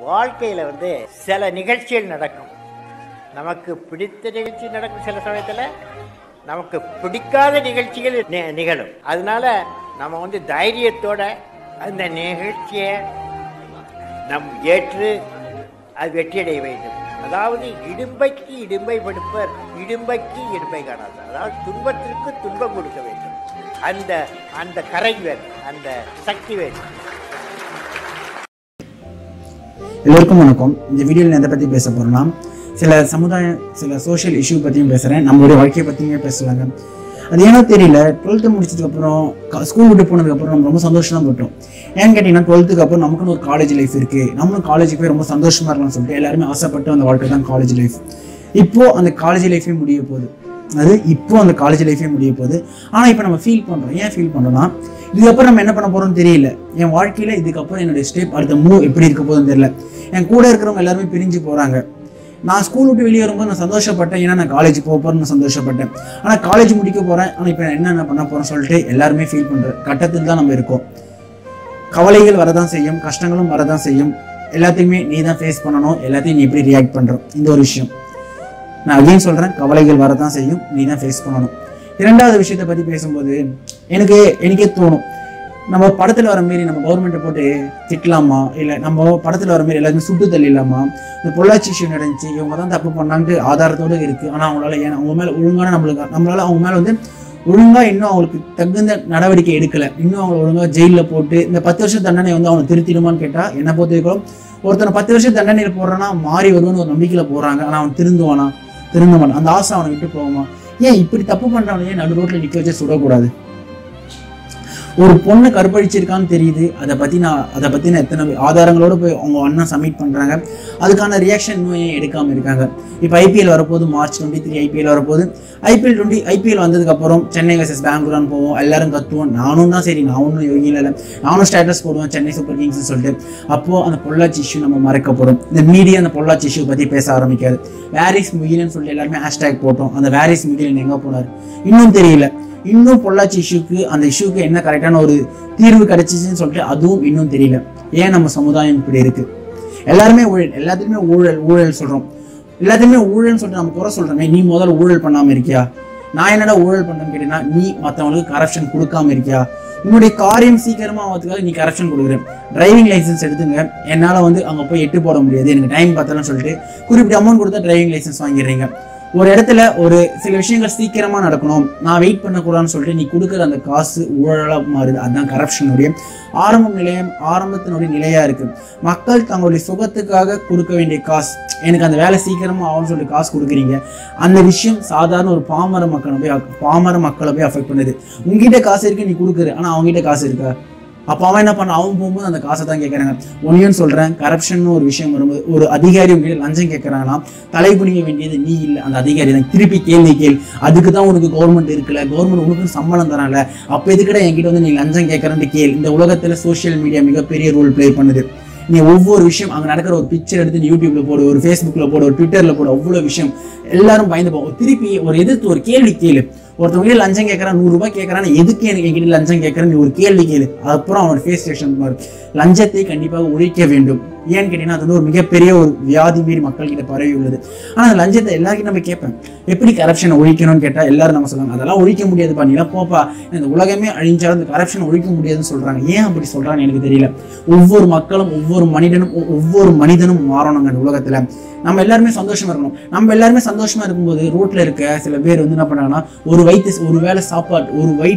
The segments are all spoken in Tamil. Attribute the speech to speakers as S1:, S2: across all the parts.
S1: வாழ்க்கையில் வந்து சில நிகழ்ச்சிகள் நடக்கும். நமக்கு பிடித்த நிகழ்ச்சி நடக்கும், சில சமயத்தில் நமக்கு பிடிக்காத நிகழ்ச்சிகள் நிகழும். அதனால நம்ம வந்து தைரியத்தோட அந்த நிகழ்ச்சியை நம் ஏற்று அது வெற்றியடைய வேண்டும். அதாவது இடும்பைக்கு இடும்பை படுப்பர், இடும்பைக்கு இடும்பை காணாது. அதாவது துன்பத்திற்கு துன்பம் கொடுக்க வேண்டும். அந்த அந்த கரை வேணும், அந்த சக்தி வேணும்.
S2: எல்லோருக்கும் வணக்கம். இந்த வீடியோவில் எதை பற்றி பேச போகிறோம்னா, சில சோஷியல் இஷ்யூ பற்றியும் பேசுகிறேன், நம்மளுடைய வாழ்க்கையை பற்றியுமே பேசலாங்க. அது ஏன்னா தெரியல, 12th முடிச்சதுக்கப்புறம் ஸ்கூல் விட்டு போனதுக்கப்புறம் நம்ம ரொம்ப சந்தோஷம் தான் பட்டோம். ஏன்னு கேட்டிங்கன்னா, 12th அப்புறம் நமக்குன்னு ஒரு காலேஜ் லைஃப் இருக்குது, நம்மளும் காலேஜுக்கு போய் ரொம்ப சந்தோஷமாக இருக்கலாம்னு சொல்லிட்டு எல்லாருமே ஆசைப்பட்டு அந்த வாழ்க்கை தான் காலேஜ் லைஃப். இப்போது அந்த காலேஜ் லைஃபே முடிய போகுது. ஆனால் இப்போ நம்ம ஃபீல் பண்ணுறோம். ஏன் ஃபீல் பண்ணுறோம்னா, இதுக்கப்புறம் நம்ம என்ன பண்ண போகிறோம்னு தெரியல. என் வாழ்க்கையில் இதுக்கப்புறம் என்னுடைய ஸ்டெப், அடுத்த மூவ் எப்படி இருக்க போகுதுன்னு தெரியல. என் கூட இருக்கிறவங்க எல்லாருமே பிரிஞ்சு போகிறாங்க. நான் ஸ்கூல் விட்டு வெளியே வரும்போது நான் சந்தோஷப்பட்டேன், ஏன்னா நான் காலேஜ் போக போகிறேன்னு சந்தோஷப்பட்டேன். ஆனால் காலேஜ் முடிக்க போகிறேன், ஆனால் இப்போ என்ன பண்ண போகிறேன்னு சொல்லிட்டு எல்லாருமே ஃபீல் பண்ணுற கட்டத்தில் தான் நம்ம இருக்கோம். கவலைகள் வரதான் செய்யும், கஷ்டங்களும் வரதான் செய்யும். எல்லாத்தையுமே நீ தான் ஃபேஸ் பண்ணணும். எல்லாத்தையும் நீ எப்படி ரியாக்ட் பண்ணுறோம், இந்த ஒரு விஷயம் நான் அகைன் சொல்கிறேன். கவலைகள் வரதான் செய்யும், நீ தான் ஃபேஸ் பண்ணணும். இரண்டாவது விஷயத்தை பற்றி பேசும்போது எனக்கே தோணும், நம்ம படத்தில் வர மாரி நம்ம கவர்மெண்ட்டை போட்டு திட்டலாமா, இல்லை நம்ம படத்தில் வர மாரி எல்லாருமே சுட்டு தள்ளிடலாமா? இந்த பொள்ளாச்சி இஷ்யூ நடந்துச்சு, இவங்க தான் தப்பு பண்ணான்ட்டு ஆதாரத்தோடு இருக்குது. ஆனால் அவங்களால ஏன்னா அவங்க மேலே ஒழுங்கான நம்மளால அவங்க மேலே வந்து ஒழுங்காக இன்னும் அவங்களுக்கு தகுந்த நடவடிக்கை எடுக்கலை. இன்னும் அவங்களை ஒழுங்காக ஜெயிலில் போட்டு இந்த 10 வருஷம் தண்டனை வந்து அவங்க திருத்திடுமான்னு கேட்டால் என்ன பொறுத்தவரைக்கும் ஒருத்தனை 10 வருஷம் தண்டனையில் போடுறான்னா மாறி வருவான்னு ஒரு நம்பிக்கையில் போகிறாங்க. ஆனால் அவன் திருந்த மாட்டான். அந்த ஆசை அவனை விட்டு போகுமா? ஏன் இப்படி தப்பு பண்ணுறவனையே நடு ரோட்டில் நிற்க வச்சு சுடக்கூடாது? ஒரு பொண்ணு கற்பழிச்சிருக்கான்னு தெரியுது, அதை பற்றி நான் எத்தனை ஆதாரங்களோடு போய் அவங்க அண்ணன் சப்மிட் பண்ணுறாங்க. அதுக்கான ரியாக்ஷன் இன்னும் ஏன் எடுக்காமல் இருக்காங்க? இப்போ ஐபிஎல் வரப்போது, March 23 ஐபிஎல் வரப்போது. ஐபிஎல் வந்ததுக்கப்புறம் சென்னை vs பெங்களூரான்னு போவோம், எல்லாரும் கத்துவோம். நானும் தான் சரி, நான் ஒன்றும் யோகியில் இல்லை, நானும் ஸ்டேட்டஸ் போடுவேன் சென்னை சூப்பர் கிங்ஸ்னு சொல்லிட்டு. அப்போது அந்த பொள்ளாச்சி இஷ்யூ நம்ம மறைக்கப்படும். இந்த மீடியா அந்த பொள்ளாச்சி இஷ்யூ பற்றி பேச ஆரம்பிக்காது. வேரிஸ் முகிலன்னு சொல்லிட்டு எல்லாருமே ஹேஷ்டேக் போட்டோம். அந்த வேரிஸ் முகிலன் எங்கே போனார் இன்னும் தெரியல. இன்னும் பொள்ளாச்சி இஷ்யூக்கு, அந்த இஷ்யூக்கு என்ன கரெக்டான ஒரு தீர்வு கிடைச்சிச்சுன்னு சொல்லிட்டு அதுவும் இன்னும் தெரியல. ஏன் நம்ம சமுதாயம் இப்படி இருக்கு? எல்லாருமே ஊழல், எல்லாத்துக்குமே ஊழல் சொல்றோம். எல்லாத்தையுமே ஊழல்னு சொல்லிட்டு நம்ம குறை சொல்றோமே. நீ முதல்ல ஊழல் பண்ணாம இருக்கியா? நான் என்னடா ஊழல் பண்ணேன்னு கேட்டீங்கன்னா, நீ மற்றவங்களுக்கு கரப்ஷன் கொடுக்காம இருக்கியா? உன்னுடைய காரியம் சீக்கிரமா ஆகிறதுக்காக நீ கரப்ஷன் கொடுக்குறேன். டிரைவிங் லைசன்ஸ் எடுத்துங்க, என்னால் வந்து அங்கே போய் 8 போட முடியாது, எனக்கு டைம் பார்த்தலன்னு சொல்லிட்டு குறிப்பிட்ட அமௌண்ட் கொடுத்தா டிரைவிங் லைசன்ஸ் வாங்கிடுறீங்க. ஒரு இடத்துல ஒரு சில விஷயங்கள் சீக்கிரமா நடக்கணும், நான் வெயிட் பண்ணக்கூடாதுன்னு சொல்லிட்டு நீ கொடுக்குற அந்த காசு ஊழலா மாறுது. அதுதான் கரப்ஷனுடைய ஆரம்பத்தினுடைய நிலையா இருக்கு. மக்கள் தங்களுடைய சுகத்துக்காக கொடுக்க வேண்டிய காசு, எனக்கு அந்த வேலை சீக்கிரமா ஆகும்னு சொல்லிட்டு காசு கொடுக்குறீங்க. அந்த விஷயம் சாதாரண ஒரு பாமர மக்களை போய் அஃபெக்ட் பண்ணுது. உங்ககிட்ட காசு இருக்கு, நீ கொடுக்குற, ஆனா அவங்ககிட்ட காசு இருக்கா? அப்போ அவன் என்ன பண்ண, அவன் போகும்போது அந்த காசை தான் கேட்குறாங்க. ஒன்றையும் சொல்கிறேன், கரப்ஷன் ஒரு விஷயம் வரும்போது ஒரு அதிகாரி உங்ககிட்ட லஞ்சம் கேட்குறாங்கன்னா தலைகுனிய வேண்டியது நீ இல்லை, அந்த அதிகாரி தான். திருப்பி கேள்வி அதுக்கு தான் உனக்கு கவர்மெண்ட் இருக்குல்ல, கவர்மெண்ட் உனக்கு சம்பளம் தரான்ல, அப்போ எதுக்கிட்ட என்கிட்ட வந்து நீ லஞ்சம் கேட்குறேன்ட்டு கேள். இந்த உலகத்தில் சோஷியல் மீடியா மிகப்பெரிய ரோல் ப்ளே பண்ணுது. நீ ஒவ்வொரு விஷயம் அங்கே நடக்கிற ஒரு பிக்சர் எடுத்து நீ யூடியூப்ல போடு, ஒரு ஃபேஸ்புக்கில் போடு, ஒரு ட்விட்டரில் போடு, அவ்வளோ விஷயம் எல்லாரும் பயந்து போவோம். திருப்பி ஒரு எதிர்த்து ஒரு கேள்வி கேளு. ஒருத்தவங்க லஞ்சம் கேட்கறான், 100 ரூபாய் கேட்கறான், எதுக்கு எனக்கு என்கிட்ட லஞ்சம் கேட்கறேன், நீ ஒரு கேள்வி கேளு. அப்புறம் அவன் ஃபேஸ் ரியாக்ஷன் பாரு. லஞ்சத்தை கண்டிப்பாக ஒழிக்க வேண்டும். ஏன்னு கேட்டீங்கன்னா, அது வந்து ஒரு மிகப்பெரிய ஒரு வியாதி மீறி மக்கள் கிட்ட பரவி உள்ளது. ஆனால் அந்த லஞ்சத்தை எல்லாருக்கும் நம்ம கேட்பேன், எப்படி கரப்ஷனை ஒழிக்கணும்னு கேட்டால் எல்லாரும் நம்ம சொல்லுவாங்க, அதெல்லாம் ஒழிக்க முடியாதுப்பா, நீலாம் போப்பா, இந்த உலகமே அழிஞ்சாலும் இந்த கரப்ஷன் ஒழிக்க முடியாதுன்னு சொல்றாங்க. ஏன் அப்படி சொல்றான்னு எனக்கு தெரியல. ஒவ்வொரு மக்களும் ஒவ்வொரு மனிதனும் மாறணுங்க இந்த உலகத்துல. நம்ம எல்லாருமே சந்தோஷமா இருக்கணும். நம்ம எல்லாருமே சந்தோஷமா இருக்கும்போது ரோட்ல இருக்க சில பேர் வந்து என்ன பண்ணாங்கன்னா, ஒரு வேளை சாப்பாடு,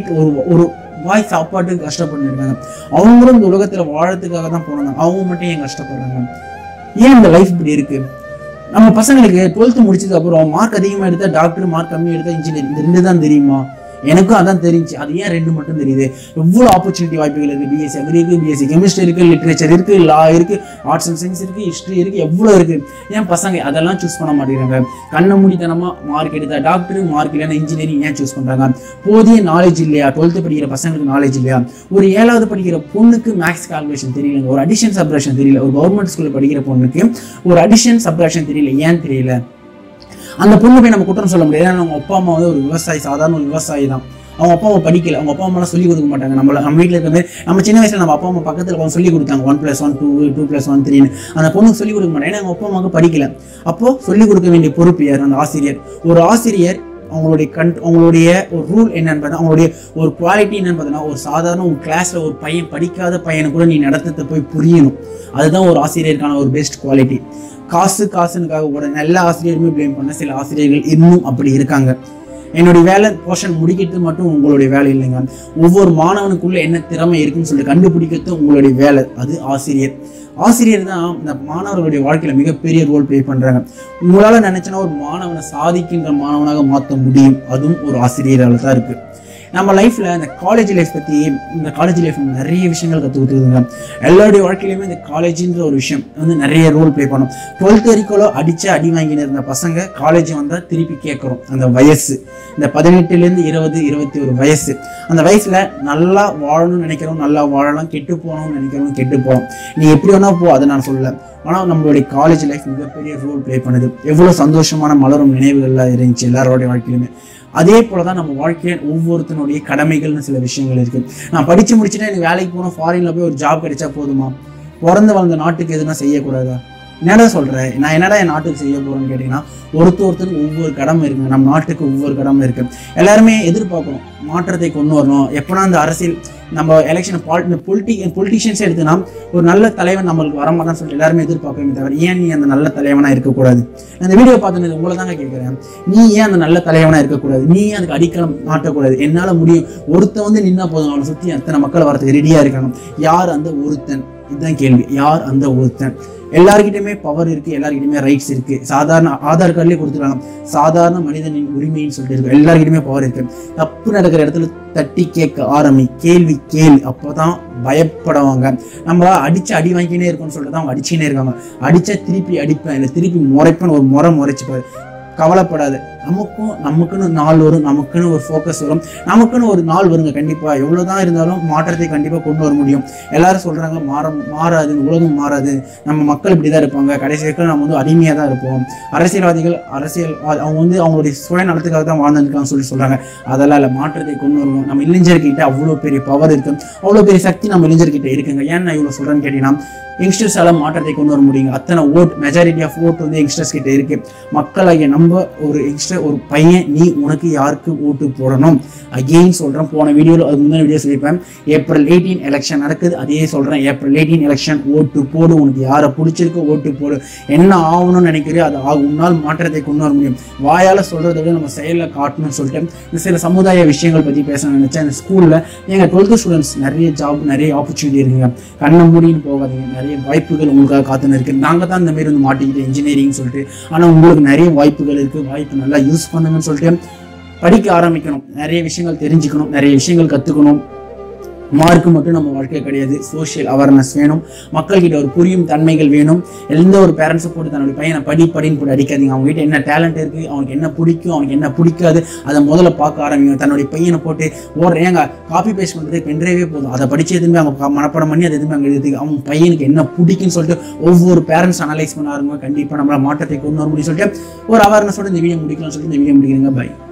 S2: ஒரு வாய் சாப்பாட்டுக்கு கஷ்டப்பட்டு இருக்காங்க. அவங்களும் இந்த உலகத்துல வாழறதுக்காக தான் போனாங்க. அவங்க மட்டும் ஏன் கஷ்டப்படுறாங்க? ஏன் இந்த லைஃப் இப்படி இருக்கு? நம்ம பசங்களுக்கு 12th முடிச்சதுக்கு அப்புறம் மார்க் அதிகமா எடுத்தா டாக்டர், மார்க் கம்மியா எடுத்தா இன்ஜினியர், இந்த 2 தான் தெரியுமா? எனக்கும் அதான் தெரிஞ்சு. அது ஏன் 2 மட்டும் தெரியுது? எவ்வளோ ஆப்பர்ச்சுனிட்டி வாய்ப்புகள் இருக்கு. பிஎஸ்சி அக்ரி இருக்கு, பிஎஸ்சி கெமிஸ்ட்ரி இருக்கு, லிட்ரேச்சர் இருக்கு, லா இருக்கு, ஆர்ட்ஸ் அண்ட் சயின்ஸ் இருக்கு, ஹிஸ்ட்ரி இருக்கு, எவ்வளோ இருக்கு. ஏன் பசங்க அதெல்லாம் சூஸ் பண்ண மாட்டேங்கிறாங்க? கண்ண மூடித்தனமா மார்க் எடுத்தா டாக்டர், மார்க் இல்லைன்னா இன்ஜினியரிங் ஏன் சூஸ் பண்றாங்க? போதிய நாலேஜ் இல்லையா? 12th படிக்கிற பசங்களுக்கு நாலேஜ் இல்லையா? ஒரு 7வது படிக்கிற பொண்ணுக்கு மேக்ஸ் கால்குலேஷன் தெரியல, ஒரு அடிஷன் சப்ராக்ஷன் தெரியல. ஒரு கவர்மெண்ட் ஸ்கூல்ல படிக்கிற பொண்ணுக்கு ஒரு அடிஷன் சப்ராக்ஷன் தெரியல. ஏன் தெரியல? அந்த பொண்ணு போய் நம்ம குற்றம் சொல்ல முடியாது. ஏன்னா அவங்க அப்பா அம்மா வந்து ஒரு விவசாயி, சாதாரண ஒரு விவசாயி தான். அவங்க அப்பா அம்மா படிக்கல, அவங்க அப்பா அம்மாலாம் சொல்லிக் கொடுக்க மாட்டாங்க. நம்ம வீட்டில் இருக்கிற மாதிரி நம்ம சின்ன வயசில் நம்ம அப்பா அம்மா பக்கத்தில் அவங்க சொல்லிக் கொடுத்தாங்க 1+1 2 2+1 3ன்னு. அந்த பொண்ணுக்கு சொல்லிக் கொடுக்க மாட்டாங்க, ஏன்னா அவங்க அப்பா அம்மாவுக்கு படிக்கல. அப்போது சொல்லிக் கொடுக்க வேண்டிய பொறுப்பு யார்? அந்த ஆசிரியர். ஒரு ஆசிரியர் அவங்களுடைய ஒரு ரூல் என்னன்னு பார்த்தா, அவங்களுடைய ஒரு குவாலிட்டி என்னன்னு பார்த்தீங்கன்னா, ஒரு சாதாரண ஒரு கிளாஸில் ஒரு பையன் படிக்காத பையனை கூட நீ நடத்தத்தை போய் புரியணும். அதுதான் ஒரு ஆசிரியருக்கான ஒரு பெஸ்ட் குவாலிட்டி. காசுக்காக கூட எல்லா ஆசிரியருமே ப்ளேம் பண்ண சில ஆசிரியர்கள் இன்னும் அப்படி இருக்காங்க. என்னுடைய வேலை போர்ஷன் முடிக்கிறது மட்டும் உங்களுடைய வேலை இல்லைங்க. ஒவ்வொரு மாணவனுக்குள்ள என்ன திறமை இருக்குன்னு சொல்லிட்டு கண்டுபிடிக்கிறது உங்களுடைய வேலை. அது ஆசிரியர் தான் இந்த மாணவர்களுடைய வாழ்க்கையில மிகப்பெரிய ரோல் ப்ளே பண்றாங்க. உங்களால நினைச்சனா ஒரு மாணவனை சாதிக்கின்ற மாணவனாக மாற்ற முடியும். அதுவும் ஒரு ஆசிரியரால தான் இருக்கு. நம்ம லைஃப்ல இந்த காலேஜ் லைஃப் பத்தி, இந்த காலேஜ் லைஃப் நிறைய விஷயங்கள் கற்றுக்கிட்டுருங்க. எல்லாருடைய வாழ்க்கையிலுமே இந்த காலேஜ்ன்ற ஒரு விஷயம் வந்து நிறைய ரோல் ப்ளே பண்ணும். 12th வரைக்கும் அடி வாங்கின்னு இருந்த பசங்க காலேஜ் வந்தால் திருப்பி கேட்குறோம். அந்த வயசு இந்த 18லேருந்து 20 21 வயசு, அந்த வயசுல நல்லா வாழணும்னு நினைக்கிறோம், நல்லா வாழலாம். கெட்டு போகணும்னு நினைக்கிறோம், கெட்டு போகலாம். நீ எப்படி வேணா போ, அதை நான் சொல்லலை. ஆனால் நம்மளுடைய காலேஜ் லைஃப் மிகப்பெரிய ரோல் ப்ளே பண்ணுது. எவ்வளோ சந்தோஷமான மலரும் நினைவுகள்லாம் இருந்துச்சு எல்லாரோடைய வாழ்க்கையிலுமே. அதே போல தான் நம்ம வாழ்க்கையில் ஒவ்வொருத்தனுடைய கடமைகள்னு சில விஷயங்கள் இருக்குது. நான் படித்து முடிச்சுட்டு எனக்கு வேலைக்கு போனால் ஃபாரினில் போய் ஒரு ஜாப் கிடைச்சா போதுமா? பிறந்து வளர்ந்த நாட்டுக்கு எதுனா செய்யக்கூடாதா? என்னடா சொல்கிறேன், நான் என்னடா என் நாட்டுக்கு செய்ய போகிறேன்னு கேட்டிங்கன்னா, ஒருத்தருக்கு ஒவ்வொரு கடமை இருக்குங்க. நம்ம நாட்டுக்கு ஒவ்வொரு கடமை இருக்குது. எல்லாருமே எதிர்பார்க்கணும் மாற்றத்தை கொண்டு வரணும். எப்போனா அந்த அரசியல் நம்ம எலெக்ஷன் பொலிட்டிஷியன்ஸே எடுத்துனா ஒரு நல்ல தலைவன் நம்மளுக்கு வரமாட்டான்னு சொல்லிட்டு எல்லாருமே எதிர்பார்க்கவே தவிர, ஏன் நீ அந்த நல்ல தலைவனாக இருக்கக்கூடாது? இந்த வீடியோ பார்த்துனது உங்களை தாங்க கேட்குறேன். நீ ஏன் அந்த நல்ல தலைவனாக இருக்கக்கூடாது? நீ ஏன் அதுக்கு அடிக்கலம் மாட்டக்கூடாது? என்னால் முடியும். ஒருத்தன் வந்து நின்னா போதும், அவனை சுற்றி அத்தனை மக்கள் வரதுக்கு ரெடியாக இருக்கணும். யார் அந்த ஒருத்தன்? இதுதான் கேள்வி. யார் அந்த ஒருத்தன்? எல்லாருக்கிட்டையுமே பவர் இருக்குது, எல்லாருக்கிட்டையுமே ரைட்ஸ் இருக்குது. சாதாரண ஆதார் கார்டுலேயே கொடுத்துருக்காங்க சாதாரண மனிதனின் உரிமைன்னு சொல்லிட்டு இருக்கு. எல்லாருக்கிட்டையுமே பவர் இருக்குது. தப்பு நடக்கிற இடத்துல தட்டி கேட்க கேள்வி அப்போ தான் பயப்படுவாங்க. நம்ம அடி வாங்கினே இருக்கோம்னு சொல்லிட்டு தான் அவங்க அடிச்சுனே இருக்காங்க. அடித்தா திருப்பி அடிப்பேன், இல்லை திருப்பி முறைப்பேன், ஒரு முறைச்சுப்பாரு. கவலைப்படாது. நமக்குன்னு நாள் வரும், நமக்குன்னு ஒரு ஃபோக்கஸ் வரும், நமக்குன்னு ஒரு நாள் வருங்க. கண்டிப்பாக எவ்வளோதான் இருந்தாலும் மாற்றத்தை கண்டிப்பாக கொண்டு வர முடியும். எல்லாரும் சொல்கிறாங்க மாறாது, உலகம் மாறாது, நம்ம மக்கள் இப்படி தான் இருப்பாங்க, கடைசி வரைக்கும் நம்ம வந்து அடிமையாக தான் இருப்போம், அரசியல்வாதிகள் அவங்க வந்து அவங்களுடைய சுயநலத்துக்காக தான் வாழ்ந்துருக்காங்கன்னு சொல்கிறாங்க. அதெல்லாம் இல்லை, மாற்றத்தை கொண்டு வரணும். நம்ம இளைஞர்கிட்ட அவ்வளோ பெரிய பவர் இருக்குது, அவ்வளோ பெரிய சக்தி நம்ம இளைஞர்கிட்ட இருக்குங்க. ஏன் நான் இவ்வளோ சொல்கிறேன்னு கேட்டிங்கன்னா, யங்ஸ்டர்ஸால மாற்றத்தை கொண்டு வர முடியுங்க. அத்தனை மெஜாரிட்டி ஆஃப் ஓட் வந்து யங்ஸ்டர்ஸ் கிட்ட இருக்கு. மக்களாகிய நம்ம ஒரு யங்ஸ்டர், ஒரு பையன், நீ உனக்கு யாருக்கு ஓட்டு போடணும்? அகெயின் சொல்றேன், போன வீடியோவில் அதுக்கு முன்னாடி வீடியோ சொல்லியிருப்பேன். April 18 எலெக்ஷன் நடக்குது. அதே சொல்றேன், April 18 எலெக்ஷன் ஓட்டு போடு. உனக்கு யாரை பிடிச்சிருக்கோ ஓட்டு போடு. என்ன ஆகணும்னு நினைக்கிறியோ அது ஆகும். உன்னால் மாற்றத்தை கொண்டு வர முடியும். வாயால சொல்றதை விட நம்ம செயலில் காட்டணும்னு சொல்லிட்டு இந்த சில சமுதாய விஷயங்கள் பற்றி பேச நினைச்சேன். இந்த ஸ்கூல்ல எங்க 12th ஸ்டூடெண்ட்ஸ் நிறைய ஜாப், நிறைய ஆப்பர்ச்சுனிட்டி இருக்குங்க. கண்ணை மூடின்னு போகாதீங்க. நிறைய வாய்ப்புகள் உங்களுக்காக காத்துன்னு இருக்கு. நாங்கள் தான் இந்த மாதிரி வந்து மாட்டிக்கிட்டு இன்ஜினியரிங் சொல்லிட்டு, ஆனால் உங்களுக்கு நிறைய வாய்ப்புகள் இருக்கு. வாய்ப்பு நல்லா யூஸ் பண்ணுங்கன்னு சொல்லிட்டு படிக்க ஆரம்பிக்கணும். நிறைய விஷயங்கள் தெரிஞ்சுக்கணும், நிறைய விஷயங்கள் கற்றுக்கணும். மார்க்கு மட்டும் நம்ம வாழ்க்கை கிடையாது. சோஷியல் அவேர்னஸ் வேணும். மக்கள்கிட்ட ஒரு புரியும் தன்மைகள் வேணும். எந்த ஒரு பேரண்ட்ஸை போட்டு தன்னுடைய பையனை படின்னு போட்டு அடிக்காதீங்க. அவங்ககிட்ட என்ன டேலண்ட் இருக்குது, அவனுக்கு என்ன பிடிக்கும், அவனுக்கு என்ன பிடிக்காது, அதை முதல்ல பார்க்க ஆரம்பிங்க. தன்னுடைய பையனை போட்டு ஏங்க காப்பி பேஸ்ட் பண்ணுறது பென்ட்ரைவே போதும், அதை படித்து எதுவுமே அவங்க மனப்படம் பண்ணி அது எதுவுமே அங்கே எழுதுக்கு அவன் பையனுக்கு என்ன பிடிக்குன்னு சொல்லிட்டு ஒவ்வொரு பேரண்ட்ஸ் அனலைஸ் பண்ண ஆரம்பிங்க. கண்டிப்பாக நம்மளால் மாற்றத்தை கொண்டு வர முடியும்னு சொல்லிட்டு ஒரு அவேர்னஸோட இந்த வீடியோ முடிக்கலாம்னு சொல்லிட்டு இந்த வீடியோ முடிக்கிறீங்க. பை.